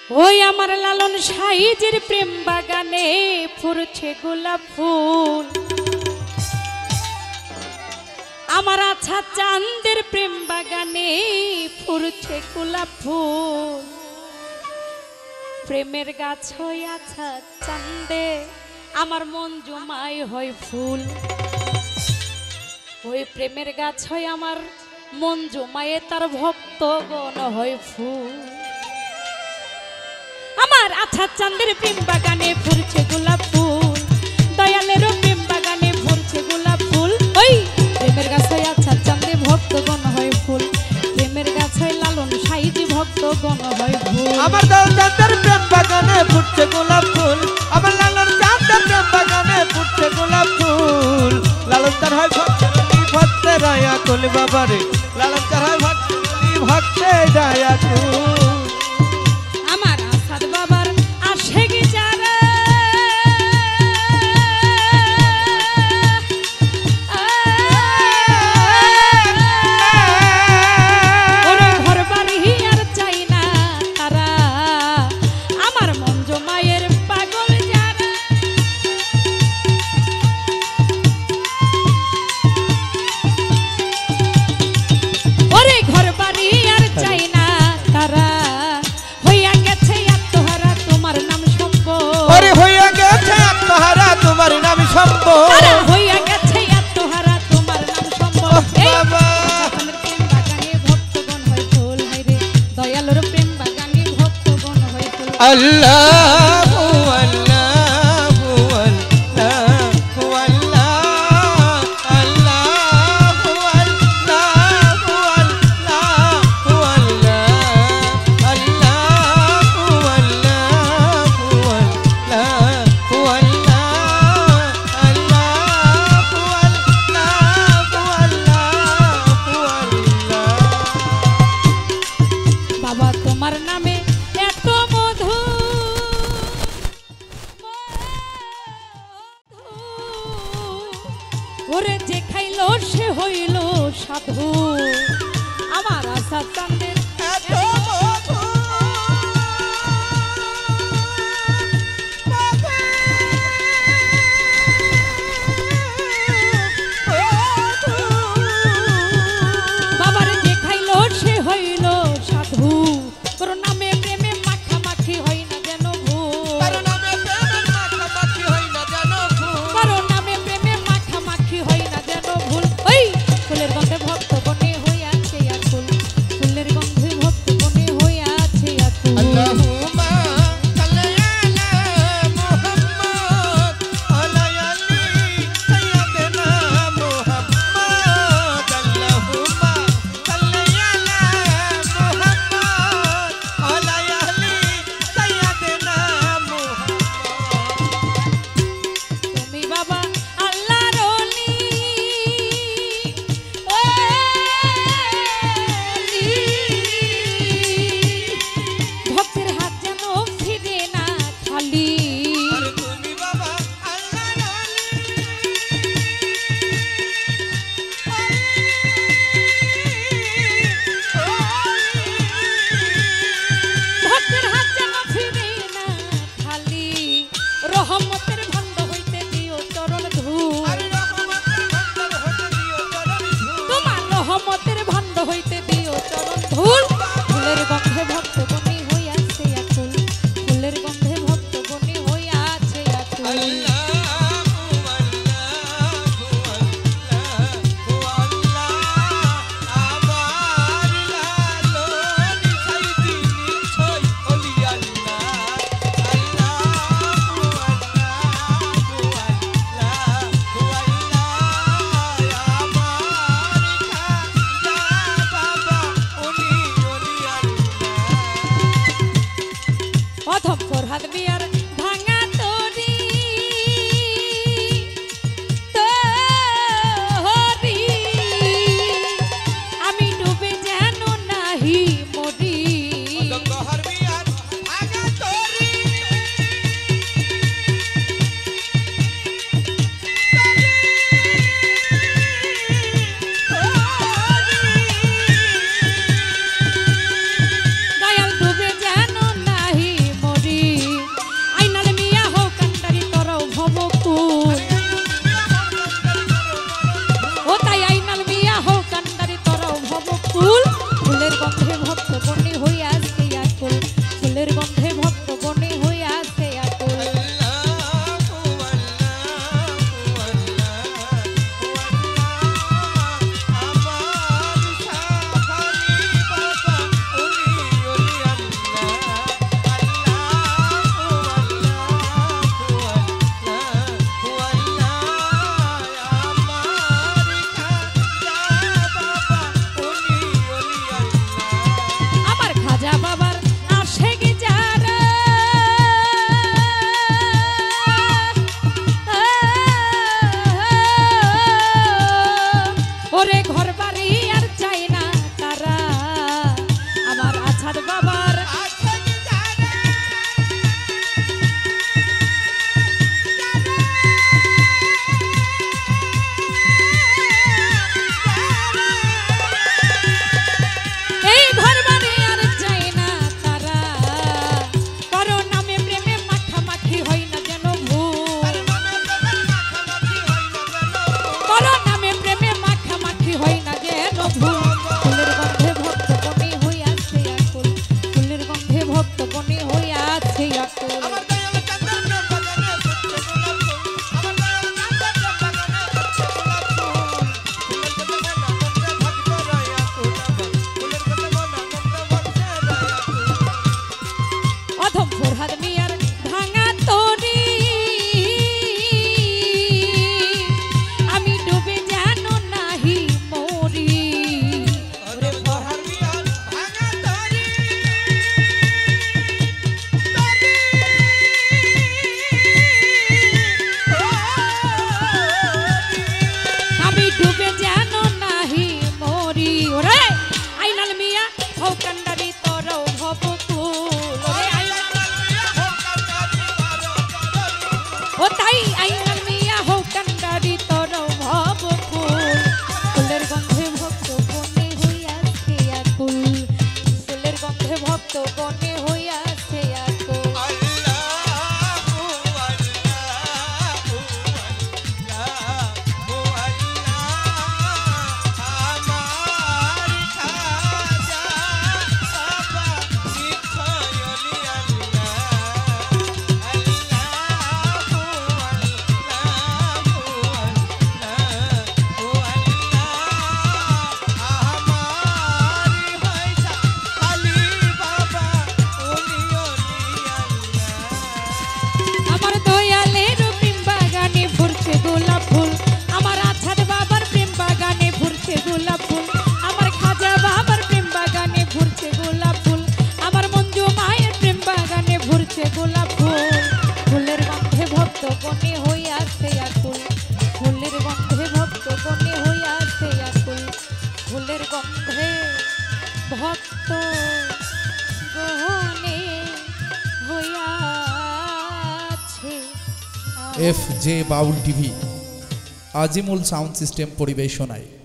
ওই আমার লালন সাইজের প্রেম বাগানে ফুরছে গোলাপ ফুল, আমার আচ্ছা চাঁদের প্রেম বাগানে ফুরছে গোলাপ ফুল। প্রেমের গাছ হয় আচ্ছা চাঁদে, আমার মন জমায় হয় ফুল। ওই প্রেমের গাছ হয় আমার মন জমায়ে, তার ভক্তগণ হয় ফুল। আমার আচ্ছা চাঁদের প্রেম বাগানে ফুরছে গোলাপ ফুল, দয়ালেরও প্রেম বাগানে ফুরছে গোলাপ ফুল। ওই প্রেমের গাছ হয় আচ্ছা চাঁদে, ভক্তগণ হয় ফুল। প্রেমের গাছ হয় লালন সাইজি, ভক্তগণ হয় ফুল। আমার চাঁদের প্রেম বাগানে ফুটছে গোলাপ ফুল, আমার লালন চাঁদের প্রেম বাগানে ফুটছে গোলাপ ফুল। লালন তার হয় ভক্তে দয়া কুল বাবারে, লালন তার হয় ভক্তে দয়া কুল। আমার আসাদ বাবার আশেক যারা, ওরে ঘর বাড়ি আর চাই না তারা, আমার মন জমায়ের পাগল যারা। ওরে ঘর বাড়ি আর চাই না তারা, হইয়া গেছে আত্মহারা তোমার নাম সম্পদ। ওরে হইয়া গেছে আত্মহারা তোমার নাম সম্পদ, তারা হইয়া গেছে আত্মহারা তোমার নাম সম্পদ। বাবা প্রেম বাগানে ভক্তগণ হয় ফুল, হায়রে দয়ালুর প্রেম বাগানে ভক্তগণ হয় ফুল। আল্লাহু আল্লাহু আল্লাহু আল্লাহ, আল্লাহু আল্লাহু আল্লাহু আল্লাহ, আল্লাহু আল্লাহু আল্লাহু আল্লাহ, আল্লাহু আল্লাহু আল্লাহু আল্লাহ। বাবা তোমার নামে এত মধু, আছাদ বাবার এই ঘর বাড়ি আর চাই না তারা, কারো নামে প্রেমে মাখামাখি হয় না যেন ভুল, কারো নামে প্রেমে মাখামাখি হয় না যেন ভুল। ফুলের গন্ধে ভক্ত বনে হইয়াছে আকুল, ফুলের গন্ধে ভক্ত বনে হইয়াছে আকুল। অধম ফরহাদ মিয়ার ভাঙা তরি, আমি ডুবে যেন নাহি মরি। ওরে ফরহাদ মিয়ার ভাঙা তরি, আমি ডুবে যেন নাহি মরি। ওরে আইনাল মিয়া হও কান্ডারি তরও ভবকুল, ওরে ও তাই আইনাল মিয়া হও কান্ডারি তরও ভবকুল। ফুলের গন্ধে ভক্ত বনে হইয়াছে আকুল, ফুলের গন্ধে ভক্ত বনে হইয়াছে আকুল। আমার দয়ালের প্রেম বাগানে ফুটছে গোলাপ ফুল, আমার আছাদ বাবার প্রেম বাগানে ফুটছে গোলাপ ফুল, আমার খাজা বাবার প্রেম বাগানে ফুটছে গোলাপ ফুল, আমার মঞ্জু মায়ের প্রেম বাগানে ফুটছে গোলাপ ফুল। ফুলের গন্ধে ভক্ত বনে হইয়াছে আকুল, ফুলের গন্ধে ভক্ত বনে হইয়াছে আকুল, ফুলের গন্ধে ভক্ত বনে হইয়াছে। F J Baul TV Azimul sound system পরিবেশনায়।